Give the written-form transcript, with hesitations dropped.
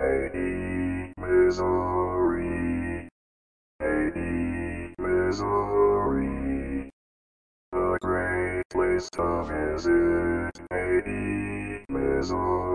Hayti, Missouri, Hayti, Missouri, a great place to visit, Hayti, Missouri.